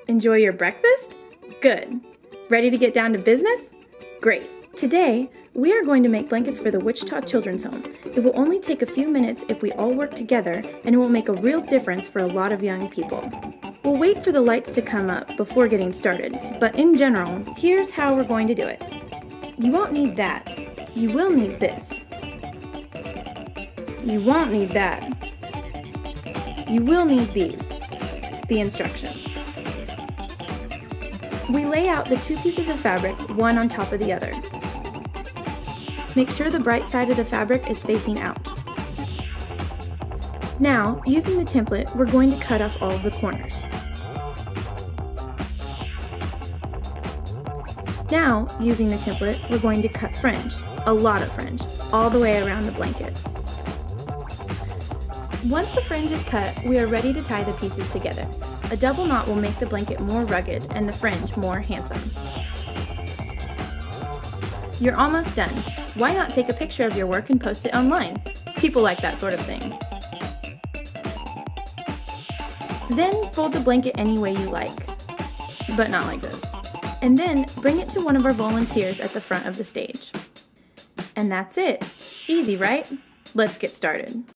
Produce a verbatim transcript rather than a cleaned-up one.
Enjoy your breakfast? Good. Ready to get down to business? Great. Today, we are going to make blankets for the Wichita Children's Home. It will only take a few minutes if we all work together, and it will make a real difference for a lot of young people. We'll wait for the lights to come up before getting started, but in general, here's how we're going to do it. You won't need that. You will need this. You won't need that. You will need these. The instructions. We lay out the two pieces of fabric, one on top of the other. Make sure the bright side of the fabric is facing out. Now, using the template, we're going to cut off all of the corners. Now, using the template, we're going to cut fringe, a lot of fringe, all the way around the blanket. Once the fringe is cut, we are ready to tie the pieces together. A double knot will make the blanket more rugged and the fringe more handsome. You're almost done. Why not take a picture of your work and post it online? People like that sort of thing. Then fold the blanket any way you like, but not like this. And then bring it to one of our volunteers at the front of the stage. And that's it. Easy, right? Let's get started.